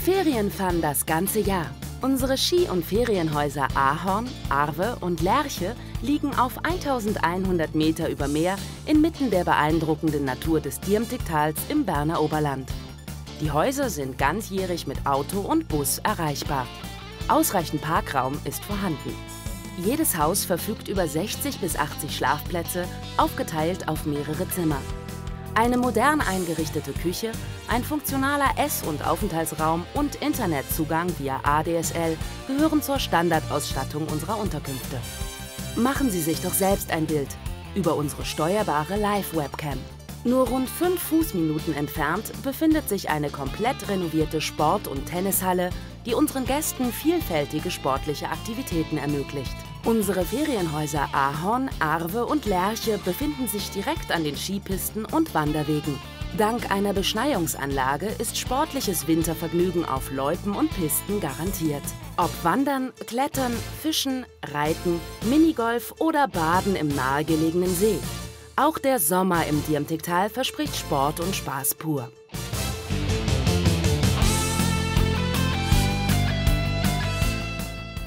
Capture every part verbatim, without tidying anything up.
Ferienfun das ganze Jahr. Unsere Ski- und Ferienhäuser Ahorn, Arve und Lerche liegen auf eintausendeinhundert Meter über Meer inmitten der beeindruckenden Natur des Diemtigtals im Berner Oberland. Die Häuser sind ganzjährig mit Auto und Bus erreichbar. Ausreichend Parkraum ist vorhanden. Jedes Haus verfügt über sechzig bis achtzig Schlafplätze, aufgeteilt auf mehrere Zimmer. Eine modern eingerichtete Küche, ein funktionaler Ess- und Aufenthaltsraum und Internetzugang via A D S L gehören zur Standardausstattung unserer Unterkünfte. Machen Sie sich doch selbst ein Bild über unsere steuerbare Live-Webcam. Nur rund fünf Fußminuten entfernt befindet sich eine komplett renovierte Sport- und Tennishalle, die unseren Gästen vielfältige sportliche Aktivitäten ermöglicht. Unsere Ferienhäuser Ahorn, Arve und Lerche befinden sich direkt an den Skipisten und Wanderwegen. Dank einer Beschneiungsanlage ist sportliches Wintervergnügen auf Loipen und Pisten garantiert. Ob Wandern, Klettern, Fischen, Reiten, Minigolf oder Baden im nahegelegenen See. Auch der Sommer im Diemtigtal verspricht Sport und Spaß pur.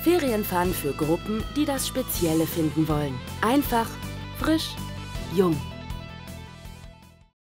Ferienfun für Gruppen, die das Spezielle finden wollen. Einfach, frisch, jung.